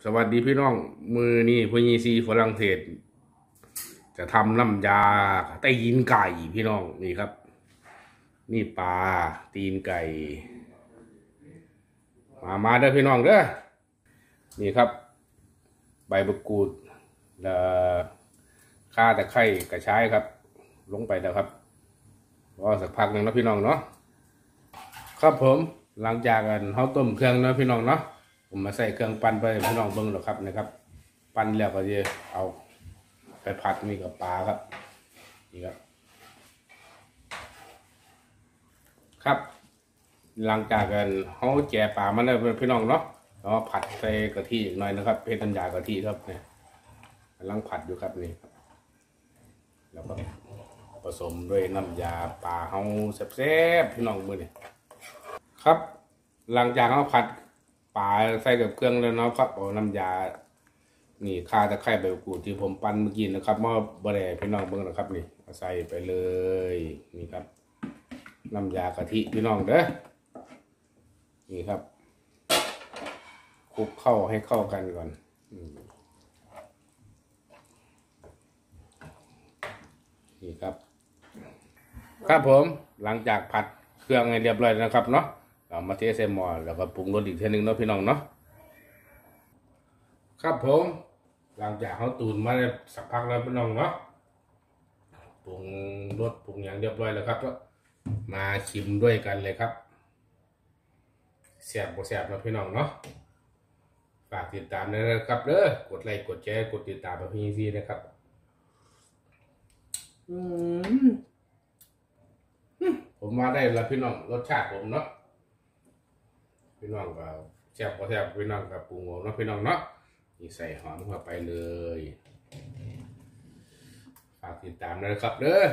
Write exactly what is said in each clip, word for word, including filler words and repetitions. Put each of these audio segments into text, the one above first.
สวัสดีพี่น้องมือนี่พญีซีฝรั่งเศสจะทำน้ำยาไต้ยินไก่พี่น้องนี่ครับนี่ปลาตีนไก่มามาเด้อพี่น้องเด้อนี่ครับใบมะกรูดแล้วข่าตะไคร้กระชายครับลงไปแล้วครับรอสักพักหนึ่งนะพี่น้องเนาะครับผมหลังจากกันเขาต้มเครื่องนะพี่น้องเนาะผมมาใส่เครื่องปั่นไปพี่น้องเบิ่งหรอกครับนะครับปั่นแล้วก็จะเอาไปผัดนี่กับปลาครับนี่ครับครับหลังจากกันเขาแก่ปลามันแล้วพี่น้องเนาะแล้วผัดใส่กะทิอีกหน่อยนะครับเป็นน้ำยากะทิครับเนี่ยกำลังผัดอยู่ครับนี่แล้วก็ผสมด้วยน้ำยาปลาเขาแซ่บๆพี่น้องมือนี่ครับหลังจากเขาผัดปลาใส่กับเครื่องแล้วเนาะครับเอาน้ำยานี่ข่าตะไคร้ใบกูดที่ผมปั้นเมื่อกี้นะครับมาบะแดพี่น้องเบิ่งนะครับนี่ใส่ไปเลยนี่ครับน้ำยากะทิพี่น้องเด้อนี่ครับคลุกเข้าให้เข้ากันก่อนนี่ครับครับผมหลังจากผัดเครื่องให้เรียบร้อยนะครับเนาะเรามาเทใส่หม้อแล้วก็ปรุงรสอีกทีนึงเนาะพี่น้องเนาะครับผมหลังจากเขาตูนมาได้สักพักแล้วพี่น้องเนาะปรุงรสปรุงอย่างเรียบร้อยแล้วครับก็มาชิมด้วยกันเลยครับแซ่บบ่แซ่บนะพี่น้องเนาะฝากติดตามด้วยนะครับเด้อกดไลค์กดแชร์กดติดตามมาพี่ซีนะครับอืมผมมาได้แล้วพี่น้องรสชาติผมเนาะพี่น้องก็แซ่บบ่แซ่บพี่น้องก็ปรุงเอาเนาะพี่น้องเนาะนี่ใส่หอมเข้าไปเลยฝากติดตามด้วยครับเด้อ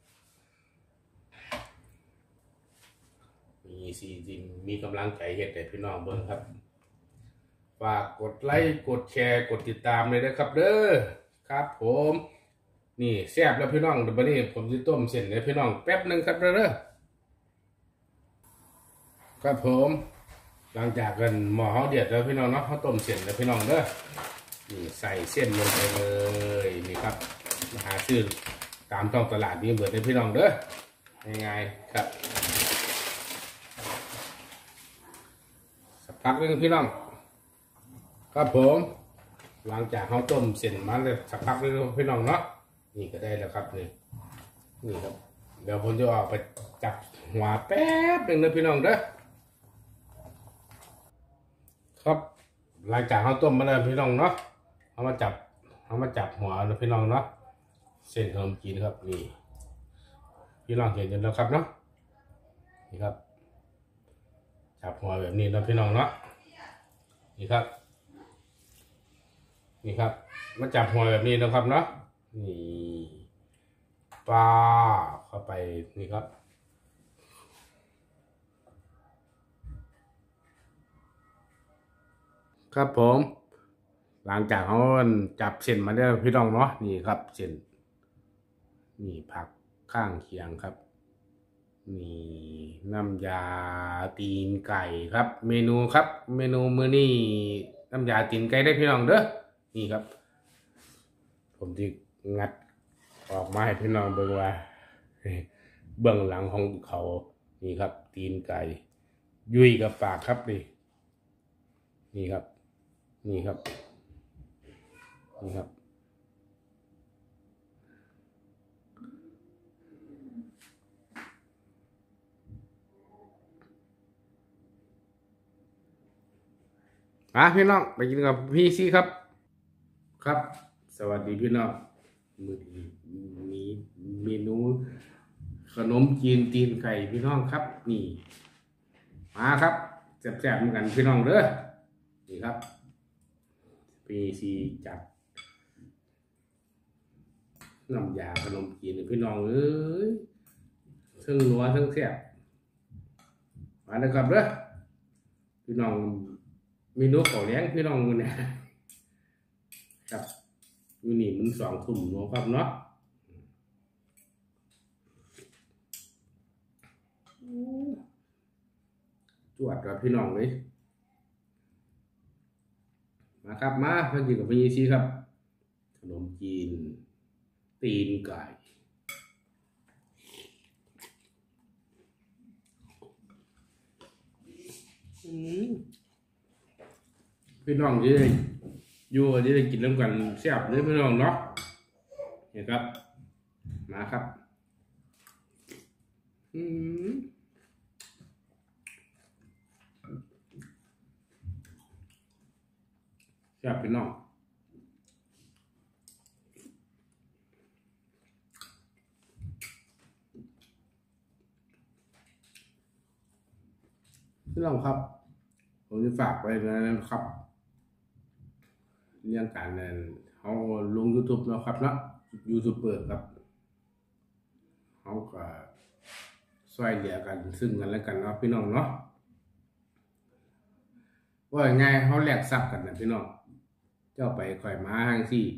มีซีจิมมีกำลังใจเฮ็ดให้พี่น้องเบิ่งครับฝากกดไลค์กดแชร์กดติดตามเลยนะครับเด้อครับผมนี่แซ่บแล้วพี่น้องเดี๋ยววันนี้ผมจะต้มเส้นให้พี่น้องแป๊บนึงครับเด้อครับผมหลังจากกันหม้อเขาเดือดแล้วพี่น้องเนาะเขาต้มเส้นแล้วพี่น้องเด้อนี่ใส่เส้นลงไปเลยนี่ครับหาซื้อตามท้องตลาดนี่เบิดให้พี่น้องเด้อง่ายๆครับสักพักนึงพี่น้องครับผมหลังจากเขาต้มเส้นมาเลยสักพักนึงพี่น้องเนาะนี่ก็ได้แล้วครับนี่นี่ครับเดี๋ยวผมจะออกไปจับหัวแป๊บนึงนะพี่น้องเด้อครับหลังจากเขาต้มมาแล้วพี่น้องเนาะเขามาจับเขามาจับหัวนะพี่น้องเนาะเส้นขนมจีนครับนี่พี่น้องเห็นกันแล้วครับเนาะนี่ครับจับหัวแบบนี้นะพี่น้องเนาะนี่ครับนี่ครับมาจับหัวแบบนี้นะครับเนาะนี่ปลาเข้าไปนี่ครับครับผมหลังจากเขาจับเส้นมาได้พี่น้องเนาะนี่ครับเส้นนี่ผักข้างเคียงครับนี่น้ำยาตีนไก่ครับเมนูครับเมนูมื้อนี้น้ำยาตีนไก่ได้พี่น้องเด้อนี่ครับผมที่งัดออกมาให้พี่น้องเบิ่งว่าเบื้องหลังของเขานี่ครับตีนไก่ยุ่ยกับปากครับนี่นี่ครับนี่ครับนี่ครับอ่ะพี่น้องไปกินกับพี่ซีครับครับสวัสดีพี่น้องมือนี้เมนูขนมจีนตีนไก่พี่น้องครับนี่มาครับแซ่บๆเหมือนกันพี่น้องเด้อนี่ครับพี่ซีจัดน้ำยาขนมจีนพี่น้องเอ้ยทั้งนัวทั้งแซ่บมาเลยครับเด้อพี่น้องเมนูข้าวแล้งพี่น้องมื้อนี้ครับอยู่นี่มันสองทุ่มเนาะครับเนาะจวดกับพี่น้องเลยมมาครับมาเพื่อนกินกับพี่ยี่ซีครับขนมจีนตีนไก่พี่น้องที่ได้อยู่ที่ได้กินน้ำกันแซ่บเลยพี่น้องเนาะเห็นครับมาครับอืมแซ่บพี่น้องพี่น้องครับผมจะฝากไปนะครับเรื่องการเขาลง YouTube เนาะครับเนาะยูทูบเบอร์ครับเขาก็ช่วยเหลือกันซึ่งกันและกันเนาะพี่น้องเนาะว่าไงเขาแลกทรัพย์กันนะพี่น้องเจ้าไปค่อยมาทางที่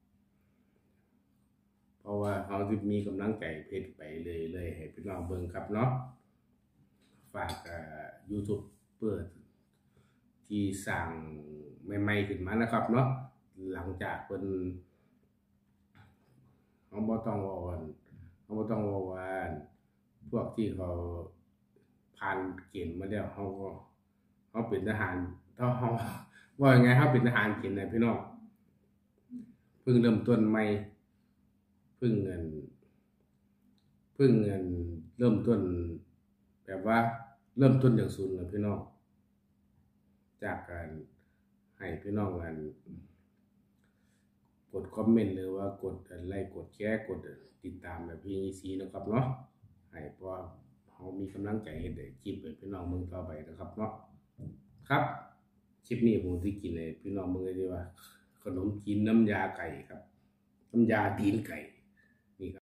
เพราะว่าเขาจะมีกำลังใจเพจไปเลยเลยให้พี่น้องเบิ่งครับเนาะฝากยูทูบเปิดที่สั่งใหม่ๆขึ้นมานะครับเนาะหลังจากเป็นเขาบ่ต้องวอนเขาบ่ต้องวอนพวกที่เขาผ่านเกณฑ์มาแล้วเขาก็เขาเป็นทหารถ้าเขาว่าไงเขาเป็นทหารเกณฑ์นะพี่น้องเพิ่งเริ่มต้นใหม่เพิ่งเงินเพิ่งเงินเริ่มต้นแบบว่าเริ่มต้นจากศูนย์นะพี่น้องจากการให้พี่น้องกันกดคอมเมนต์หรือว่ากดไลค์กดแชร์กดติดตามแบบพี่ซีนะครับเนาะให้พอเขามีกำลังใจเห็นได้คลิปให้พี่น้องมึงต่อไปนะครับเนาะครับคลิปนี้ผมที่กินเลยพี่น้องมึงเลยดีว่าขนมจีนน้ำยาไก่ครับน้ำยาตีนไก่